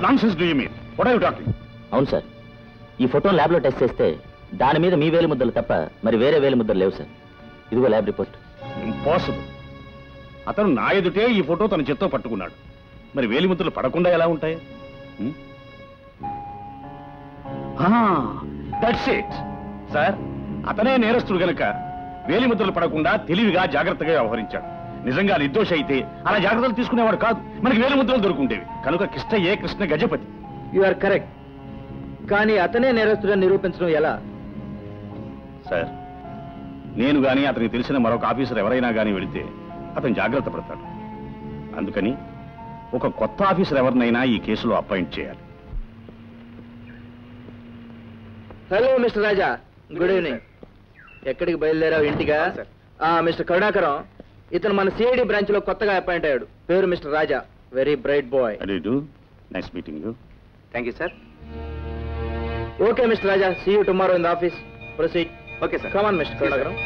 Nonsense do you mean? What are you talking? అవును sir, ఈ photo ల్యాబ్లో test చేస్తే దాని మీద మీ వేలి ముద్దలు తప్ప మరి వేరే వేలి ముద్దలు లేవు సార్. ఇదిగో ల్యాబ్ రిపోర్ట్. ఇంపాసిబుల్. అతను నా ఎదుటే ఈ ఫోటో తన చేత్తో పట్టుకున్నాడు. మరి వేలి ముద్దలు పడకుండా ఎలా ఉంటాయి? That's it sir. అతనే నేరస్తుడు గనక వేలి ముద్దలు పడకుండా తెలివిగా జాగ్రత్తగా వ్యవహరించాడు. నిజంగా నిర్దోషి అయితే అలా జాగ్రత్తలు తీసుకునేవాడు కాదు, మనకి వేలి ముద్దలు దొరుకుంటేవి. కనుక Krishna Gajapati. You are correct. కానీ అతనే నేరస్తుడని నిరూపించడం ఎలా? సార్, నేను గాని అతనికి తెలిసిన మరొక ఆఫీసర్ ఎవరైనా గాని వెళితే అతను జాగ్రత్త పడతాడు. అందుకని ఒక కొత్త ఆఫీసర్ ఎవరినైనా ఈ కేసులో అపాయింట్ చేయాలి. Hello mister Raja, good evening. ఎక్కడికి బయలుదేరావు? ఇంటిగా? మిస్టర్ కరుణాకరం, ఇతను మన సిఐడి బ్రాంచ్ లో కొత్తగా అపాయింట్ అయ్యాడు. పేరు mister Raja. Very bright boy. Nice meeting you. Thank you sir. Okay mister Raja, see you tomorrow in the office. Proceed. Okay sir. Come on mister Karunakaram.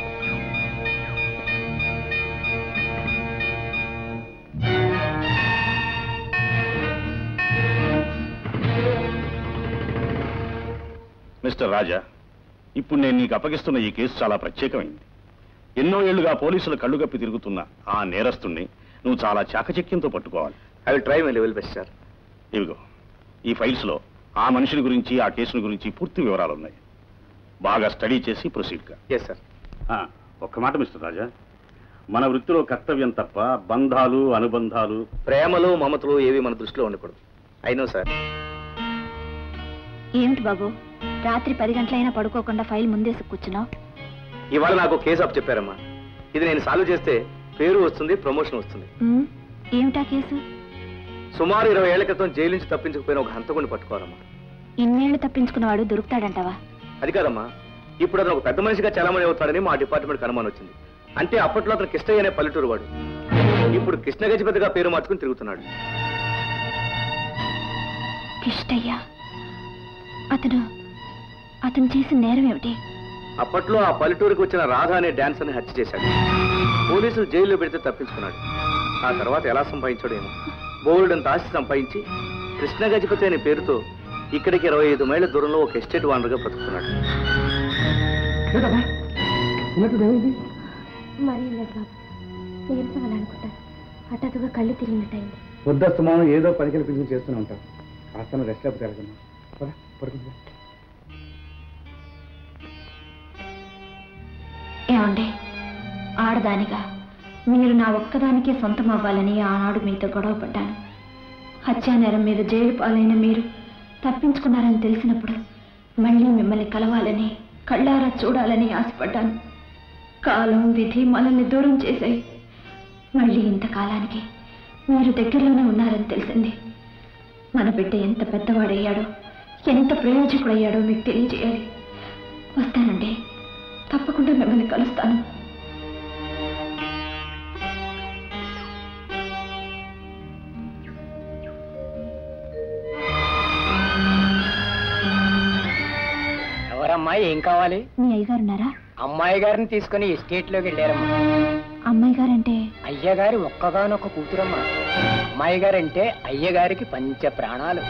Mister Raja, ఇప్పుడు నేను నీకు అప్పగిస్తున్న ఈ కేసు చాలా ప్రత్యేకమైంది. ఎన్నో ఏళ్లుగా పోలీసులు కళ్ళు కప్పి తిరుగుతున్న ఆ నేరస్తుణ్ణి నువ్వు చాలా చాకచక్యంతో పట్టుకోవాలి. I will try my level best sir. ఇవిగో ఈ ఫైల్స్ లో ఆ మనుషుల గురించి, ఆ కేసుల గురించి పూర్తి వివరాలు ఉన్నాయి. బాగా స్టడీ చేసి ప్రొసీడ్ గా. Yes sir. ఒక్క మాట మిస్టర్ రాజా, మన వృత్తిలో కర్తవ్యం తప్ప బంధాలు, అనుబంధాలు, ప్రేమలు, మమతలు ఏవి మన దృష్టిలో ఉండకూడదు. అయినో సార్. ఏమిటి బాబు, రాత్రి 10 గంటలైనా పడుకోకుండా ఫైల్ ముందేసి కూర్చున్నావు? ఇవాళ నాకు కేసు అప్ చెప్పారమ్మా. ఇది నేను సాల్వ్ చేస్తే పేరు వస్తుంది, ప్రమోషన్ వస్తుంది. ఏమిటా కేసు? సుమారు 20 ఏళ్ల క్రితం జైలు నుంచి తప్పించుకుపోయిన ఒక హంతకుడిని పట్టుకోవాలమ్మా. ఇన్నేళ్లు తప్పించుకున్నవాడు దొరుకుతాడంటావా? అది కాదమ్మా, ఇప్పుడు అతను ఒక పెద్ద మనిషిగా చలామణి అవుతాడని మా డిపార్ట్మెంట్ అనుమానం వచ్చింది. అంటే అప్పట్లో అతను కృష్ణయ్య అనే పల్లెటూరు వాడు. ఇప్పుడు కృష్ణ గజపతిగా పేరు మార్చుకుని తిరుగుతున్నాడు. కృష్ణయ్య? అతను చేసిన నేరం ఏమిటి? అప్పట్లో ఆ పల్లెటూరుకి వచ్చిన రాధ అనే డాన్సర్ని హత్య చేశాడు. పోలీసులు జైల్లో పెడితే తప్పించుకున్నాడు. ఆ తర్వాత ఎలా సంపాదించాడేమో బోల్డంత ఆస్తి సంపాదించి కృష్ణ గజపతి అనే పేరుతో ఇక్కడికి 25 మైళ్ళ దూరంలో ఒక ఎస్టేట్ వానర్గా బ్రతుకుతున్నాడు. హఠాత్తుగా కళ్ళు తిరిగినట్టయింది. వద్దస్తమానం ఏదో పని కల్పించి చేస్తూనే ఉంటాం. కాస్త రెస్ట్ లేకపోతే పడుకుంటా. ఏమండి, ఆడదానిగా మీరు నా ఒక్కదానికే సొంతం అవ్వాలని ఆనాడు మీతో గొడవ పడ్డాను. హత్యానేరం మీద జైలు పాలైన మీరు తప్పించుకున్నారని తెలిసినప్పుడు మళ్ళీ మిమ్మల్ని కలవాలని, కళ్ళారా చూడాలని ఆశపడ్డాను. కాలం, విధి మనల్ని దూరం చేశాయి. మళ్ళీ ఇంతకాలానికి మీరు దగ్గరలోనే ఉన్నారని తెలిసింది. మన బిడ్డ ఎంత పెద్దవాడయ్యాడో, ఎంత ప్రయోజకుడయ్యాడో మీకు తెలియజేయాలి. వస్తానండి, తప్పకుండా మిమ్మల్ని కలుస్తాను. ఎవరమ్మా, ఏం కావాలి? మీ అయ్యగారున్నారా? అమ్మాయి గారిని తీసుకుని ఎస్టేట్ లోకి వెళ్ళారమ్మా. అమ్మాయి గారంటే? అయ్యగారి ఒక్కగానొక్క కూతురమ్మా. అమ్మాయి గారంటే అయ్యగారికి పంచ ప్రాణాలు.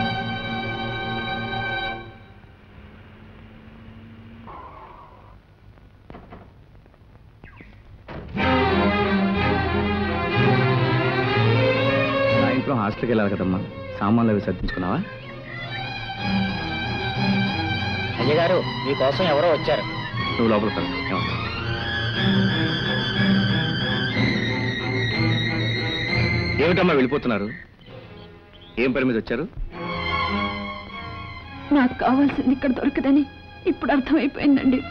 సాయంత్రం హాస్టల్కి వెళ్ళాలి కదమ్మా, సామాన్లు అవి సర్దించుకున్నావా? అయ్యగారు మీకోసం ఎవరో వచ్చారు. నువ్వు లోపల పడు. ఏమిటమ్మా వెళ్ళిపోతున్నారు? ఏం పని మీద వచ్చారు? నాకు కావాల్సింది ఇక్కడ దొరకదని ఇప్పుడు అర్థమైపోయిందండి.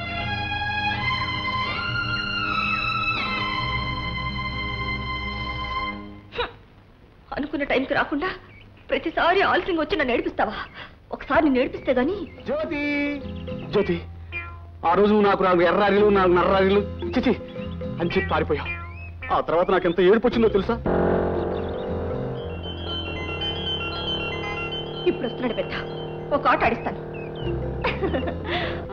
అనుకున్న టైంకి రాకుండా ప్రతిసారి ఆలస్యంగా వచ్చి నన్ను నేర్పిస్తావా? ఒకసారి నేర్పిస్తే గాని. జ్యోతి, జ్యోతి, ఆ రోజు నాకు ఎర్రారిలు, నాకు నర్రారిలు చిచి అని చెప్పి పారిపోయావు. ఆ తర్వాత నాకెంత ఏడుపు వచ్చిందో తెలుసా? ఇప్పుడు వస్తున్నాడు పెద్ద, ఒక ఆట ఆడిస్తాను.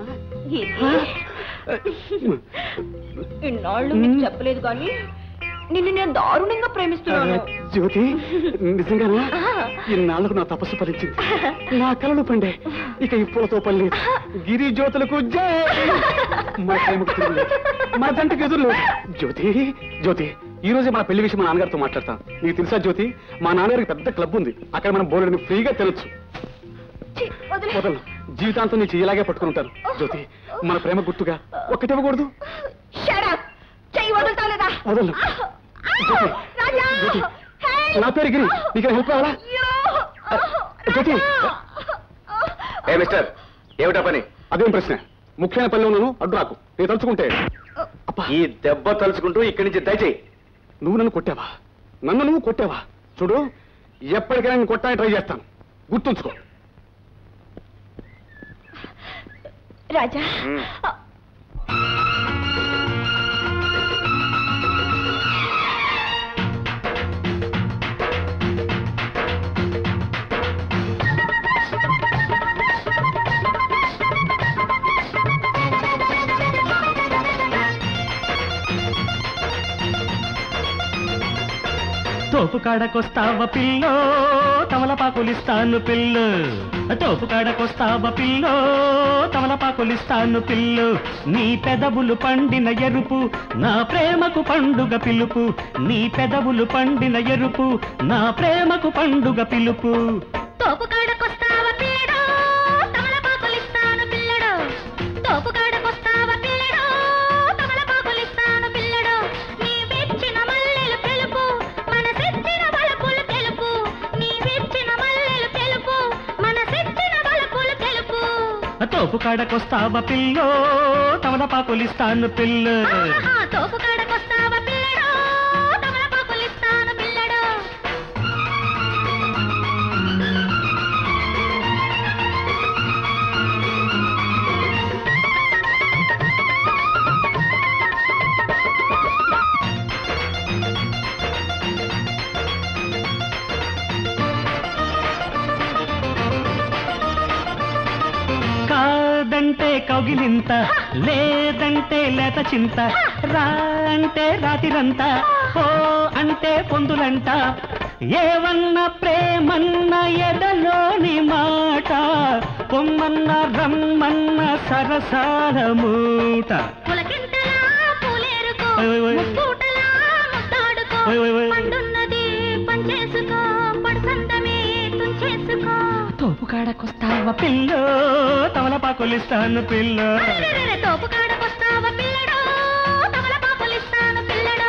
ఇన్నాళ్ళు మీకు చెప్పలేదు కానీ నిన్ను నేను దారుణంగా ప్రేమిస్తున్నాను. జ్యోతి, నిజంగానా? ఇన్నాళ్లకు నా తపస్సు ఫలించింది. నా కలలు పండే. ఇక ఈ పూలతో పని లేదు. గిరి జ్యోతులకు జై. మా ప్రేమకు తిరుగులేదు. మా జంటకు ఎదురు లేదు. జ్యోతి, జ్యోతి, ఈ రోజే మన పెళ్లి విషయం మా నాన్నగారితో మాట్లాడతాం. నీకు తెలుసా జ్యోతి, మా నాన్నగారికి పెద్ద క్లబ్ ఉంది. అక్కడ మనం బోర్డుని ఫ్రీగా తినొచ్చు. వదలను, జీవితాంతం నీ చెయ్యలాగే పట్టుకుంటాను. జ్యోతి, మన ప్రేమ గుర్తుగా ఒక్కటివ్వకూడదు. వదలను. నా పేరు గిరి, నీకు హెల్ప్ కావాలా? జ్యోతి. ఏ మిస్టర్, ఏమిటా పని? అదేం ప్రశ్న? ముఖ్యమైన పనిలో ఉన్నాను, అడ్డు రాకు. నేను తలుచుకుంటే ఈ దెబ్బ తలుచుకుంటూ ఇక్కడి నుంచి దయచేయి. నువ్వు నన్ను కొట్టావా? నన్ను నువ్వు కొట్టావా? చూడు, ఎప్పటికైనా నేను కొట్టాలని ట్రై చేస్తాను. గుర్తుంచుకో. రాజా, తోపు కాడకొస్తావ పిల్లో, తమలపాకులిస్తాను పిల్లు. తోపు కాడకొస్తావ పిల్లో, తమలపాకులిస్తాను పిల్లు. నీ పెదవులు పండిన ఎరుపు, నా ప్రేమకు పండుగ పిలుపు. నీ పెదవులు పండిన ఎరుపు, నా ప్రేమకు పండుగ పిలుపు. తోపు కాడకొస్తావ పిల్లడో, తమలపాకులిస్తాను పిల్లడో. తోపు కాడకొస్తావ పిల్లడో, తమలపాకులిస్తాను పిల్లడో. నీ విచ్చిన మల్లెలు తెలుపు, మనసిచ్చిన వలపులు తెలుపు. నీ విచ్చిన మల్లెలు తెలుపు, మనసిచ్చిన వలపులు తెలుపు. తోపు కాడకొస్తావ పిల్లో, తమలపాకులిస్తాను పిల్లు. తోపు కాడకొస్తావ పిల్లడో, తమలపాకులిస్తాను పిల్లడో. కాదంటే కౌగిలింత, లేదంటే లేత చింత. రా అంటే రాతిరంతా, ఓ అంటే పొందులంట. ఏవన్న ప్రేమన్న ఎదలోని మాట, పొమ్మన్న రమ్మన్న సరసాల మూట. పులకింతలా పూలేరుకో, ఓయ్ ఓయ్ ఓయ్. ముక్కుటలా ముద్దాడుకో. ఓయ్ ఓయ్ ఓయ్. పండున్నది పంచేసుకో, పడుసందమే తుంచేసుకో. తోపు కాడకొస్తావ పిల్లో, తమలపాకులిస్తాను పిల్లో. అరెరెరెరె, తోపు కాడకొస్తావ పిల్లడో, తమలపాకులిస్తాను పిల్లడో.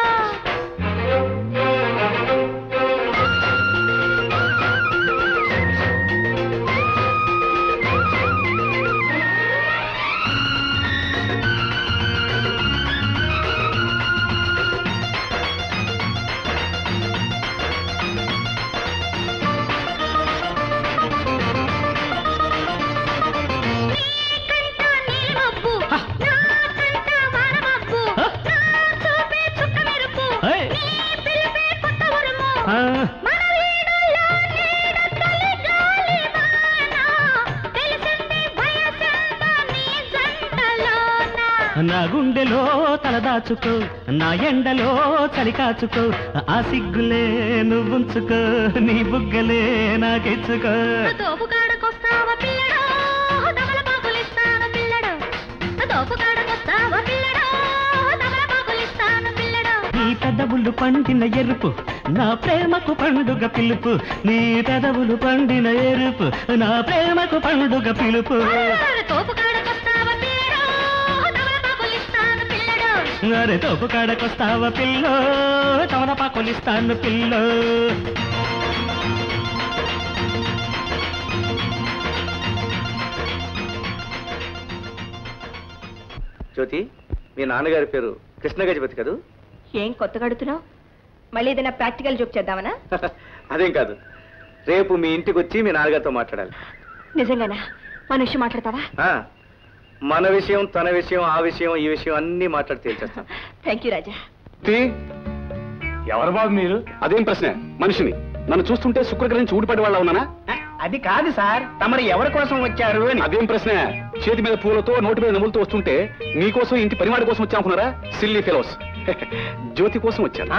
నీకంట నీలిమబ్బు, నాకంట వానమబ్బు. నా చూపే చుక్క మెరుపు, ఏయ్. నీ పిలుపే కొత్త ఉరుము. ఆ, మన వీడుల్లో నీడ తొలిగాలి వాన, తెలిసింది వయసెంత నీ జంటలోన. నా గుండెలో తలదాచుకో, నా ఎండలో చలి కాచుకో. ఆ సిగ్గులే నువ్వుంచుకో, నీ బుగ్గలే నాకెచ్చుకో. తోపు కాడకొస్తావ పిల్లడో, తమలపాకులిస్తాను పిల్లడో. తోపు కాడకొస్తావ పిల్లడో, తమలపాకులిస్తాను పిల్లడో. నీ పెదవులు పండిన ఎరుపు, నా ప్రేమకు పండుగ పిలుపు. నీ పెదవులు పండిన ఎరుపు, నా ప్రేమకు పండుగ పిలుపు. తోపు కాడకొస్తావ పిల్లడో, తమలపాకులిస్తాను పిల్లడో. అరే తోపు కాడకొస్తావ పిల్లో, తమలపాకులిస్తాను పిల్లో. జ్యోతి, మీ నాన్నగారి పేరు కృష్ణ గజపతి కదూ? ఏం కొత్తగా అడుగుతున్నావు? మళ్ళీ ఏదైనా ప్రాక్టికల్ జోక్ చేద్దామనా? అదేం కాదు, రేపు మీ ఇంటికి వచ్చి మీ నాన్నగారితో మాట్లాడాలి. నిజంగానా? మన విషయం మాట్లాడతావా? ఆ, మన విషయం, తన విషయం, ఆ విషయం, ఈ విషయం అన్నీ మాట్లాడి తేల్చేస్తాం. థ్యాంక్ యూ రాజా. ఎవరు బాబు మీరు? అదేం ప్రశ్న? మనిషిని. నన్ను చూస్తుంటే శుక్రగ్రహం చూడిపడి వాళ్ళ ఉన్నానా? అది కాదు సార్, తమరు ఎవరి కోసం వచ్చారు అని. అదేం ప్రశ్న? చేతి మీద పూలతో నోటి మీద నవ్వులతో వస్తుంటే మీకోసం ఇంటి పనివాడి కోసం వచ్చానుకున్నారా? Silly fellows. జ్యోతి కోసం వచ్చాను.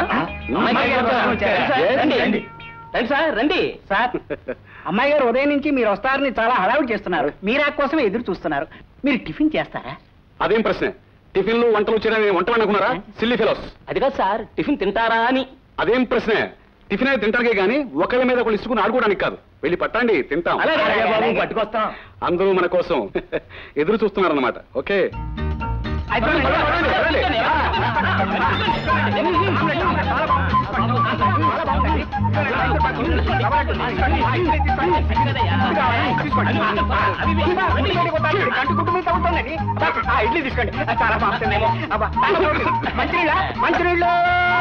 రండి సార్, రండి సార్. అమ్మాయి గారు ఉదయం నుంచి మీరు వస్తారని చాలా హడావుడి చేస్తున్నారు. మీరా కోసమే ఎదురు చూస్తున్నారు. మీరు టిఫిన్ చేస్తారా? అదేం ప్రశ్న? టిఫిన్లు వంటలు చేయడానికి వంట అనుకున్నారా? Silly fellows. అది కాదు సార్, టిఫిన్ తింటారా అని. అదేం ప్రశ్న? టిఫిన్ అయితే తింటానికే గానీ ఒకళ్ళ మీద ఒకళ్ళు ఇసుకుని ఆడుకోవడానికి కాదు. వెళ్ళి పట్టండి, తింటాం. పట్టుకొస్తాం. అందరూ మన కోసం ఎదురు చూస్తున్నారన్నమాట. ఓకే, ఇడ్లీ తీసుకోండి, చాలా బాగుంటుందేమో. మంచినీళ్ళు